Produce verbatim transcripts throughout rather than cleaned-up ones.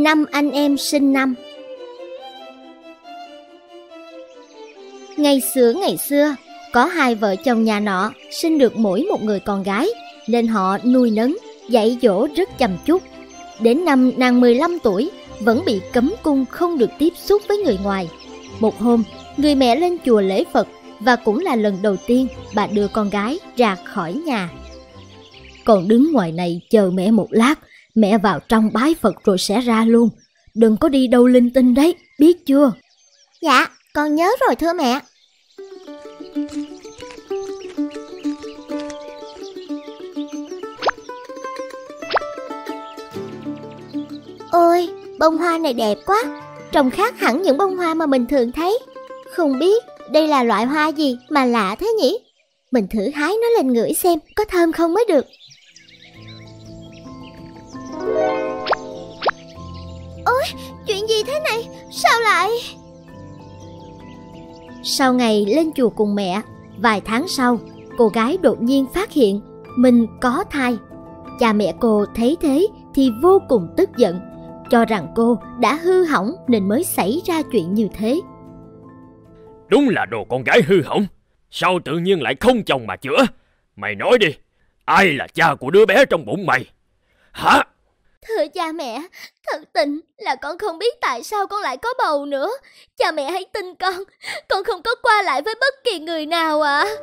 Năm anh em sinh năm. Ngày xưa ngày xưa, có hai vợ chồng nhà nọ sinh được mỗi một người con gái, nên họ nuôi nấng, dạy dỗ rất chăm chút. Đến năm nàng mười lăm tuổi, vẫn bị cấm cung không được tiếp xúc với người ngoài. Một hôm, người mẹ lên chùa lễ Phật, và cũng là lần đầu tiên bà đưa con gái ra khỏi nhà. Con đứng ngoài này chờ mẹ một lát, mẹ vào trong bái Phật rồi sẽ ra luôn. Đừng có đi đâu linh tinh đấy, biết chưa? Dạ, con nhớ rồi thưa mẹ. Ôi, bông hoa này đẹp quá, trông khác hẳn những bông hoa mà mình thường thấy. Không biết đây là loại hoa gì mà lạ thế nhỉ? Mình thử hái nó lên ngửi xem có thơm không mới được. Ôi, chuyện gì thế này? Sao lại... Sau ngày lên chùa cùng mẹ, vài tháng sau, cô gái đột nhiên phát hiện mình có thai. Cha mẹ cô thấy thế thì vô cùng tức giận, cho rằng cô đã hư hỏng nên mới xảy ra chuyện như thế. Đúng là đồ con gái hư hỏng, sao tự nhiên lại không chồng mà chữa? Mày nói đi, ai là cha của đứa bé trong bụng mày? Hả? Thưa cha mẹ, thật tình là con không biết tại sao con lại có bầu nữa. Cha mẹ hãy tin con, con không có qua lại với bất kỳ người nào ạ. À.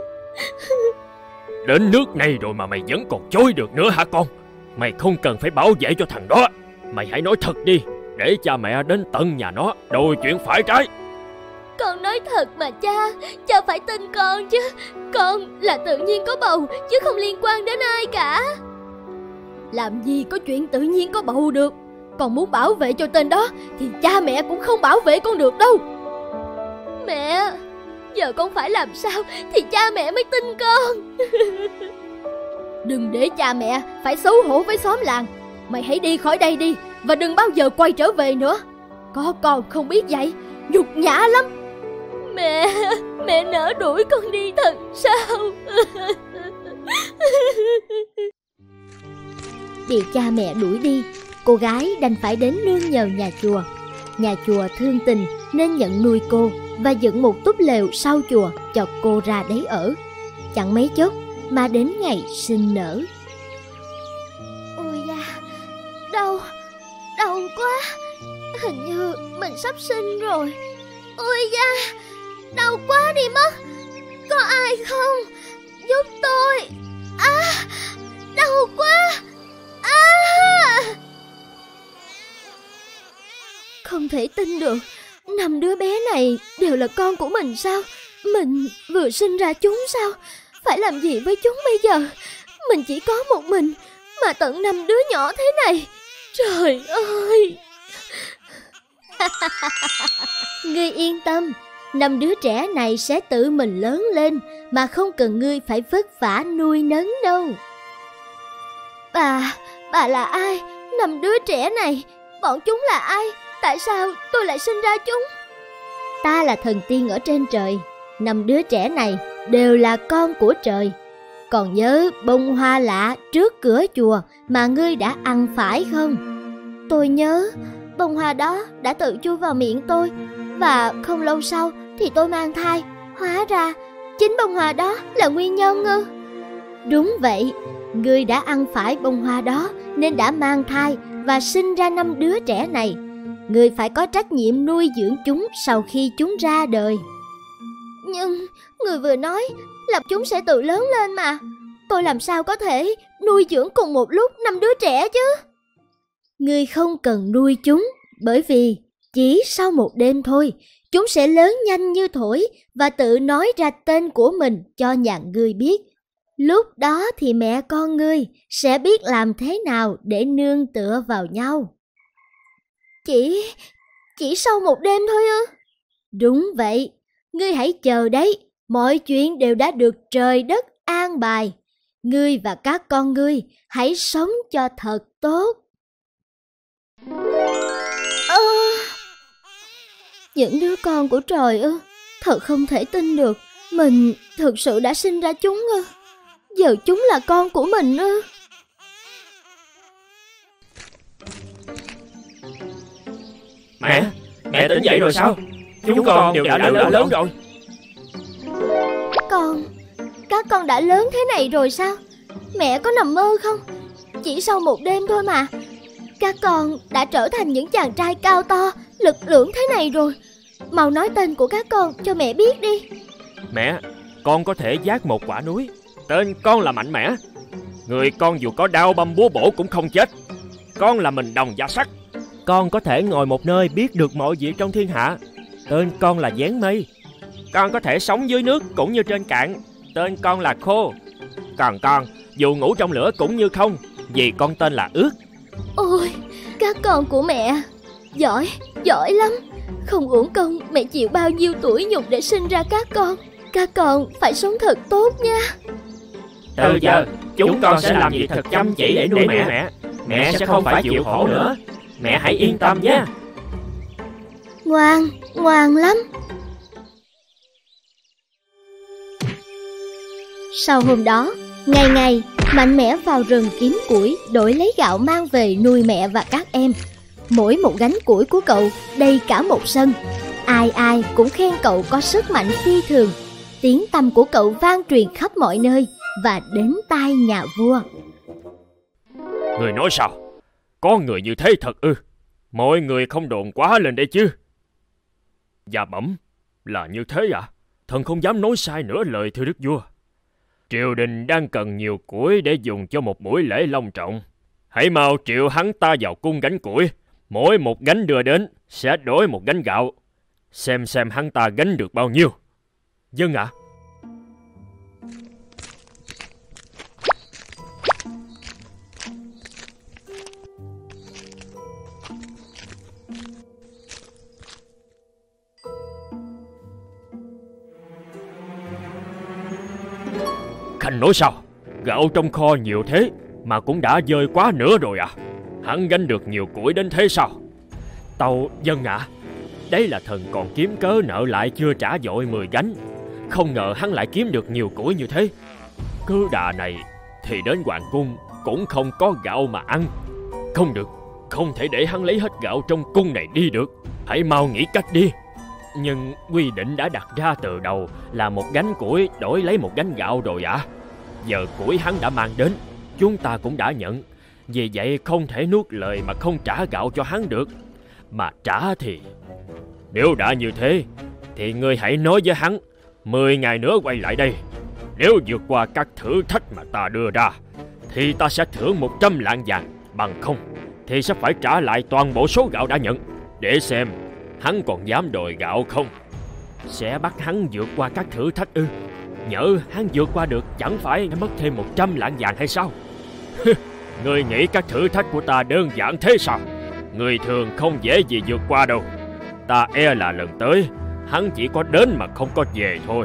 Đến nước này rồi mà mày vẫn còn chối được nữa hả con? Mày không cần phải bảo vệ cho thằng đó. Mày hãy nói thật đi, để cha mẹ đến tận nhà nó đòi chuyện phải trái. Con nói thật mà cha, cha phải tin con chứ. Con là tự nhiên có bầu chứ không liên quan đến ai cả. Làm gì có chuyện tự nhiên có bầu được. Con muốn bảo vệ cho tên đó thì cha mẹ cũng không bảo vệ con được đâu. Mẹ, giờ con phải làm sao thì cha mẹ mới tin con. Đừng để cha mẹ phải xấu hổ với xóm làng. Mày hãy đi khỏi đây đi, và đừng bao giờ quay trở về nữa. Có con không biết vậy, nhục nhã lắm. Mẹ, mẹ nỡ đuổi con đi thật sao? Bị cha mẹ đuổi đi, cô gái đành phải đến nương nhờ nhà chùa. Nhà chùa thương tình nên nhận nuôi cô và dựng một túp lều sau chùa cho cô ra đấy ở. Chẳng mấy chốc mà đến ngày sinh nở. Ôi da, đau, đau quá. Hình như mình sắp sinh rồi. Ôi da, đau quá đi mất. Có ai không? Giúp tôi. À, đau quá. À. Không thể tin được, năm đứa bé này đều là con của mình sao? Mình vừa sinh ra chúng sao? Phải làm gì với chúng bây giờ? Mình chỉ có một mình, mà tận năm đứa nhỏ thế này. Trời ơi! Ngươi yên tâm, năm đứa trẻ này sẽ tự mình lớn lên, mà không cần ngươi phải vất vả nuôi nấng đâu. Bà, bà là ai? Năm đứa trẻ này, bọn chúng là ai? Tại sao tôi lại sinh ra chúng? Ta là thần tiên ở trên trời. Năm đứa trẻ này đều là con của trời. Còn nhớ bông hoa lạ trước cửa chùa mà ngươi đã ăn phải không? Tôi nhớ, bông hoa đó đã tự chui vào miệng tôi. Và không lâu sau thì tôi mang thai. Hóa ra chính bông hoa đó là nguyên nhân ư? Đúng vậy, ngươi đã ăn phải bông hoa đó nên đã mang thai và sinh ra năm đứa trẻ này. Ngươi phải có trách nhiệm nuôi dưỡng chúng sau khi chúng ra đời. Nhưng người vừa nói là chúng sẽ tự lớn lên mà. Tôi làm sao có thể nuôi dưỡng cùng một lúc năm đứa trẻ chứ? Ngươi không cần nuôi chúng, bởi vì chỉ sau một đêm thôi, chúng sẽ lớn nhanh như thổi và tự nói ra tên của mình cho nhà ngươi biết. Lúc đó thì mẹ con ngươi sẽ biết làm thế nào để nương tựa vào nhau. Chỉ, chỉ sau một đêm thôi ư? Đúng vậy, ngươi hãy chờ đấy, mọi chuyện đều đã được trời đất an bài. Ngươi và các con ngươi hãy sống cho thật tốt. Ơ... Những đứa con của trời ư? Thật không thể tin được, mình thực sự đã sinh ra chúng ư? Giờ chúng là con của mình ư? Mẹ, mẹ tỉnh dậy rồi sao? Chúng con đều đã lớn, đã lớn rồi. Con, các con đã lớn thế này rồi sao? Mẹ có nằm mơ không? Chỉ sau một đêm thôi mà, các con đã trở thành những chàng trai cao to, lực lưỡng thế này rồi. Mau nói tên của các con cho mẹ biết đi. Mẹ, con có thể vác một quả núi. Tên con là Mạnh Mẽ. Người con dù có đao băm búa bổ cũng không chết. Con là Mình Đồng Dạ Sắt. Con có thể ngồi một nơi biết được mọi việc trong thiên hạ. Tên con là Giáng Mây. Con có thể sống dưới nước cũng như trên cạn. Tên con là Khô. Còn con dù ngủ trong lửa cũng như không, vì con tên là Ước. Ôi, các con của mẹ giỏi, giỏi lắm. Không uổng công mẹ chịu bao nhiêu tuổi nhục để sinh ra các con. Các con phải sống thật tốt nha. Từ giờ chúng con sẽ làm việc thật chăm chỉ để nuôi mẹ. Mẹ, mẹ sẽ không phải chịu khổ nữa. Mẹ hãy yên tâm nhé. Ngoan, ngoan lắm. Sau hôm đó, ngày ngày Mạnh Mẽ vào rừng kiếm củi đổi lấy gạo mang về nuôi mẹ và các em. Mỗi một gánh củi của cậu đầy cả một sân. Ai ai cũng khen cậu có sức mạnh phi thường. Tiếng tăm của cậu vang truyền khắp mọi nơi và đến tai nhà vua. Người nói sao? Có người như thế thật ư? Mọi người không đồn quá lên đây chứ? Dạ bẩm, là như thế à? Thần không dám nói sai nửa lời thưa đức vua. Triều đình đang cần nhiều củi để dùng cho một buổi lễ long trọng. Hãy mau triệu hắn ta vào cung gánh củi. Mỗi một gánh đưa đến sẽ đổi một gánh gạo. Xem xem hắn ta gánh được bao nhiêu. Vâng ạ. À? Khanh nói sao? Gạo trong kho nhiều thế mà cũng đã dơi quá nửa rồi à? Hắn gánh được nhiều củi đến thế sao? Tâu vâng ạ. À, đấy là thần còn kiếm cớ nợ lại chưa trả vội mười gánh. Không ngờ hắn lại kiếm được nhiều củi như thế. Cứ đà này thì đến hoàng cung cũng không có gạo mà ăn. Không được, không thể để hắn lấy hết gạo trong cung này đi được. Hãy mau nghĩ cách đi. Nhưng quy định đã đặt ra từ đầu là một gánh củi đổi lấy một gánh gạo rồi ạ. À? Giờ củi hắn đã mang đến, chúng ta cũng đã nhận. Vì vậy không thể nuốt lời mà không trả gạo cho hắn được. Mà trả thì... Nếu đã như thế thì ngươi hãy nói với hắn mười ngày nữa quay lại đây. Nếu vượt qua các thử thách mà ta đưa ra thì ta sẽ thưởng một trăm lạng vàng. Bằng không thì sẽ phải trả lại toàn bộ số gạo đã nhận. Để xem hắn còn dám đòi gạo không. Sẽ bắt hắn vượt qua các thử thách ư? Nhỡ hắn vượt qua được chẳng phải mất thêm một trăm lạng vàng hay sao? Ngươi nghĩ các thử thách của ta đơn giản thế sao? Người thường không dễ gì vượt qua đâu. Ta e là lần tới hắn chỉ có đến mà không có về thôi.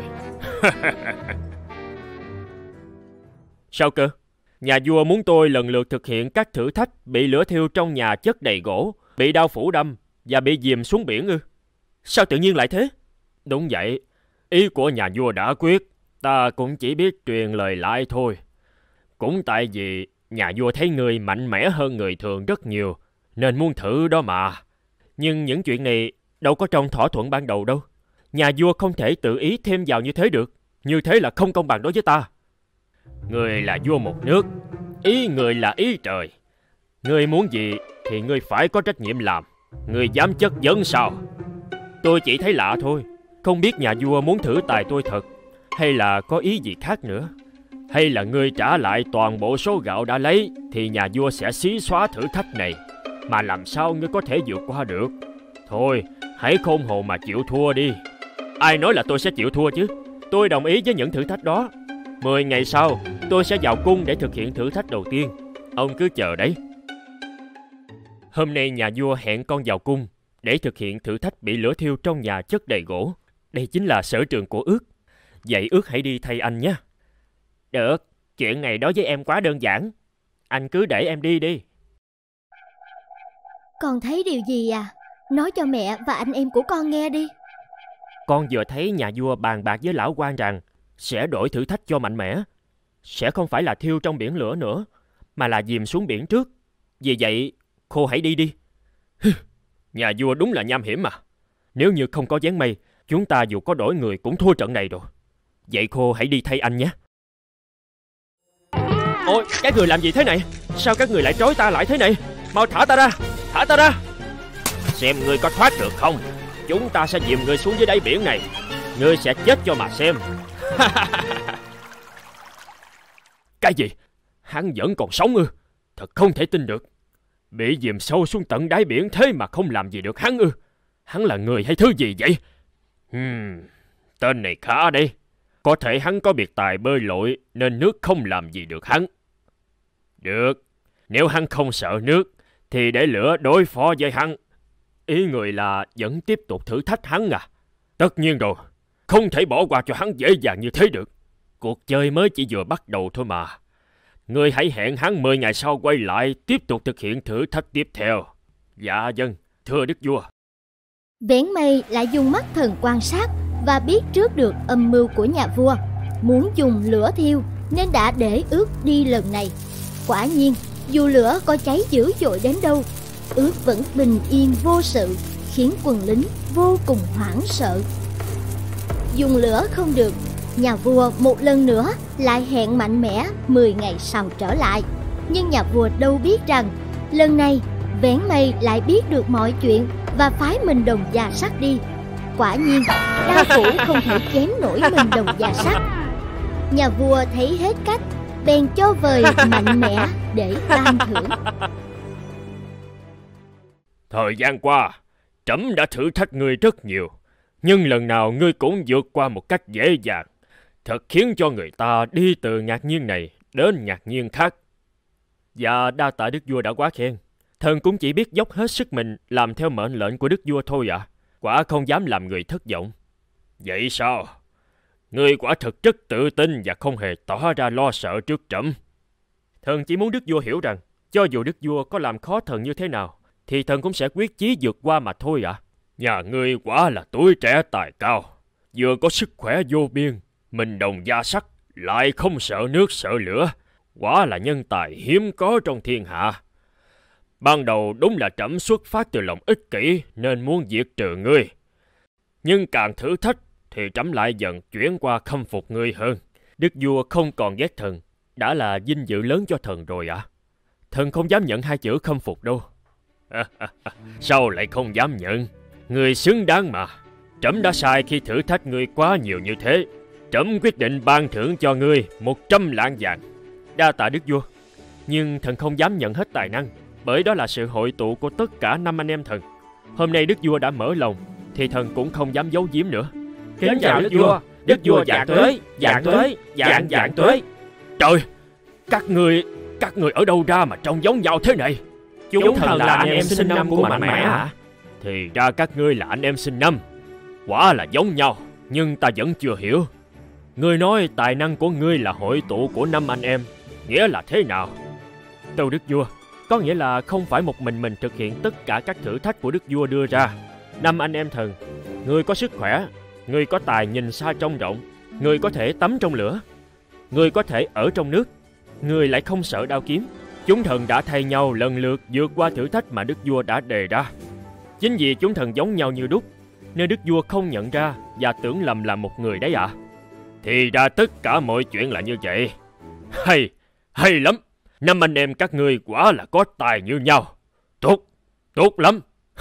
Sao cơ? Nhà vua muốn tôi lần lượt thực hiện các thử thách bị lửa thiêu trong nhà chất đầy gỗ, bị đao phủ đâm và bị dìm xuống biển ư? Sao tự nhiên lại thế? Đúng vậy, ý của nhà vua đã quyết, ta cũng chỉ biết truyền lời lại thôi. Cũng tại vì nhà vua thấy người mạnh mẽ hơn người thường rất nhiều, nên muốn thử đó mà. Nhưng những chuyện này đâu có trong thỏa thuận ban đầu đâu. Nhà vua không thể tự ý thêm vào như thế được. Như thế là không công bằng đối với ta. Người là vua một nước, ý người là ý trời. Người muốn gì thì người phải có trách nhiệm làm. Người dám chất vấn sao? Tôi chỉ thấy lạ thôi. Không biết nhà vua muốn thử tài tôi thật, hay là có ý gì khác nữa. Hay là ngươi trả lại toàn bộ số gạo đã lấy thì nhà vua sẽ xí xóa thử thách này. Mà làm sao ngươi có thể vượt qua được? Thôi, hãy khôn hồn mà chịu thua đi. Ai nói là tôi sẽ chịu thua chứ? Tôi đồng ý với những thử thách đó. Mười ngày sau, tôi sẽ vào cung để thực hiện thử thách đầu tiên. Ông cứ chờ đấy. Hôm nay nhà vua hẹn con vào cung để thực hiện thử thách bị lửa thiêu trong nhà chất đầy gỗ. Đây chính là sở trường của Ước. Vậy Ước hãy đi thay anh nhé. Được, chuyện này đối với em quá đơn giản. Anh cứ để em đi đi. Con thấy điều gì à? Nói cho mẹ và anh em của con nghe đi. Con vừa thấy nhà vua bàn bạc với lão quan rằng sẽ đổi thử thách cho Mạnh Mẽ. Sẽ không phải là thiêu trong biển lửa nữa, mà là dìm xuống biển trước. Vì vậy, cô hãy đi đi. Nhà vua đúng là nham hiểm mà. Nếu như không có giáng mây, chúng ta dù có đổi người cũng thua trận này rồi. Vậy cô hãy đi thay anh nhé. Ôi, các người làm gì thế này? Sao các người lại trói ta lại thế này? Mau thả ta ra, thả ta ra. Xem ngươi có thoát được không. Chúng ta sẽ dìm ngươi xuống dưới đáy biển này. Ngươi sẽ chết cho mà xem. Cái gì? Hắn vẫn còn sống ư? Thật không thể tin được. Bị dìm sâu xuống tận đáy biển thế mà không làm gì được hắn ư? Hắn là người hay thứ gì vậy? Hmm, tên này khá đấy. Có thể hắn có biệt tài bơi lội nên nước không làm gì được hắn. Được, nếu hắn không sợ nước thì để lửa đối phó với hắn. Ý người là vẫn tiếp tục thử thách hắn à? Tất nhiên rồi, không thể bỏ qua cho hắn dễ dàng như thế được. Cuộc chơi mới chỉ vừa bắt đầu thôi mà. Ngươi hãy hẹn hắn mười ngày sau quay lại tiếp tục thực hiện thử thách tiếp theo. Dạ vâng, thưa đức vua. Vén Mây lại dùng mắt thần quan sát và biết trước được âm mưu của nhà vua, muốn dùng lửa thiêu nên đã để ước đi lần này. Quả nhiên, dù lửa có cháy dữ dội đến đâu, ước vẫn bình yên vô sự, khiến quân lính vô cùng hoảng sợ. Dùng lửa không được, nhà vua một lần nữa lại hẹn mạnh mẽ mười ngày sau trở lại. Nhưng nhà vua đâu biết rằng lần này Vén Mây lại biết được mọi chuyện và phái mình đồng già sắt đi. Quả nhiên, đao phủ không thể chém nổi mình đồng già sắt. Nhà vua thấy hết cách, bèn cho vời mạnh mẽ để ban thưởng. Thời gian qua, trẫm đã thử thách ngươi rất nhiều, nhưng lần nào ngươi cũng vượt qua một cách dễ dàng, thật khiến cho người ta đi từ ngạc nhiên này đến ngạc nhiên khác. Dạ, đa tạ đức vua đã quá khen. Thần cũng chỉ biết dốc hết sức mình làm theo mệnh lệnh của đức vua thôi ạ. À. Quả không dám làm người thất vọng. Vậy sao? Ngươi quả thực rất tự tin và không hề tỏ ra lo sợ trước trẫm. Thần chỉ muốn đức vua hiểu rằng, cho dù đức vua có làm khó thần như thế nào, thì thần cũng sẽ quyết chí vượt qua mà thôi ạ. À. Nhà ngươi quả là tuổi trẻ tài cao, vừa có sức khỏe vô biên, mình đồng da sắt, lại không sợ nước sợ lửa. Quả là nhân tài hiếm có trong thiên hạ. Ban đầu đúng là trẫm xuất phát từ lòng ích kỷ nên muốn diệt trừ ngươi. Nhưng càng thử thách thì trẫm lại dần chuyển qua khâm phục ngươi hơn. Đức vua không còn ghét thần, đã là vinh dự lớn cho thần rồi ạ. À? Thần không dám nhận hai chữ khâm phục đâu. Sao lại không dám nhận? Ngươi xứng đáng mà. Trẫm đã sai khi thử thách ngươi quá nhiều như thế. Trẫm quyết định ban thưởng cho ngươi một trăm lạng vàng. Đa tạ đức vua. Nhưng thần không dám nhận hết tài năng, bởi đó là sự hội tụ của tất cả năm anh em thần. Hôm nay đức vua đã mở lòng, thì thần cũng không dám giấu giếm nữa. Kính chào đức vua. Đức vua vạn tuế, vạn tuế, vạn vạn tuế. Trời, các người, các người ở đâu ra mà trông giống nhau thế này? Chúng, Chúng thần là anh em sinh năm của Mạnh Mẽ hả? Thì ra các ngươi là anh em sinh năm. Quả là giống nhau, nhưng ta vẫn chưa hiểu. Ngươi nói tài năng của ngươi là hội tụ của năm anh em, nghĩa là thế nào? Tâu đức vua, có nghĩa là không phải một mình mình thực hiện tất cả các thử thách của đức vua đưa ra. Năm anh em thần, ngươi có sức khỏe, ngươi có tài nhìn xa trông rộng, ngươi có thể tắm trong lửa, ngươi có thể ở trong nước, ngươi lại không sợ đao kiếm. Chúng thần đã thay nhau lần lượt vượt qua thử thách mà đức vua đã đề ra. Chính vì chúng thần giống nhau như đúc, nên đức vua không nhận ra và tưởng lầm là một người đấy ạ. À? Thì ra tất cả mọi chuyện là như vậy. Hay, hay lắm. Năm anh em các ngươi quả là có tài như nhau. Tốt, tốt lắm.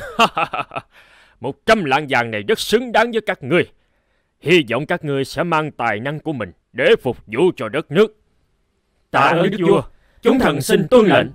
Một trăm lạng vàng này rất xứng đáng với các ngươi. Hy vọng các ngươi sẽ mang tài năng của mình để phục vụ cho đất nước. Tạ ơn đức vua, chúng thần xin tuân lệnh.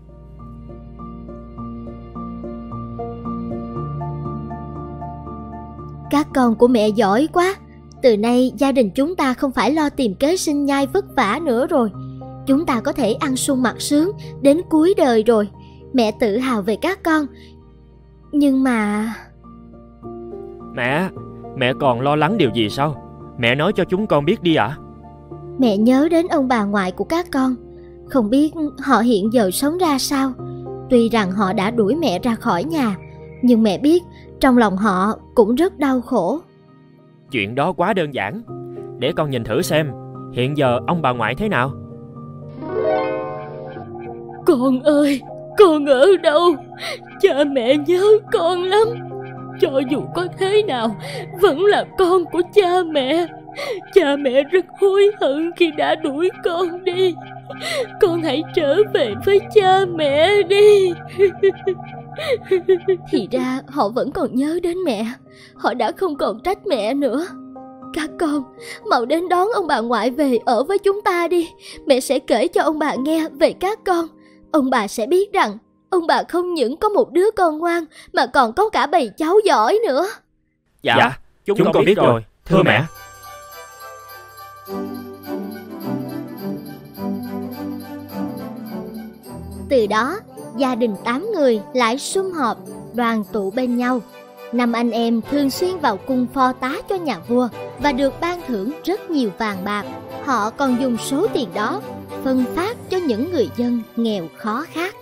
Các con của mẹ giỏi quá. Từ nay gia đình chúng ta không phải lo tìm kế sinh nhai vất vả nữa rồi. Chúng ta có thể ăn sung mặc sướng đến cuối đời rồi. Mẹ tự hào về các con. Nhưng mà... Mẹ, mẹ còn lo lắng điều gì sao? Mẹ nói cho chúng con biết đi ạ. À? Mẹ nhớ đến ông bà ngoại của các con. Không biết họ hiện giờ sống ra sao. Tuy rằng họ đã đuổi mẹ ra khỏi nhà, nhưng mẹ biết trong lòng họ cũng rất đau khổ. Chuyện đó quá đơn giản. Để con nhìn thử xem hiện giờ ông bà ngoại thế nào. Con ơi, con ở đâu? Cha mẹ nhớ con lắm. cho dù có thế nào vẫn là con của cha mẹ. Cha mẹ rất hối hận khi đã đuổi con đi. Con hãy trở về với cha mẹ đi. Thì ra họ vẫn còn nhớ đến mẹ. Họ đã không còn trách mẹ nữa. Các con, mau đến đón ông bà ngoại về ở với chúng ta đi. Mẹ sẽ kể cho ông bà nghe về các con. Ông bà sẽ biết rằng ông bà không những có một đứa con ngoan mà còn có cả bầy cháu giỏi nữa. Dạ, dạ chúng, chúng con biết rồi, rồi. Thưa mẹ. Từ đó, gia đình tám người lại sum họp, đoàn tụ bên nhau. Năm anh em thường xuyên vào cung phò tá cho nhà vua và được ban thưởng rất nhiều vàng bạc. Họ còn dùng số tiền đó phân phát cho những người dân nghèo khó khác.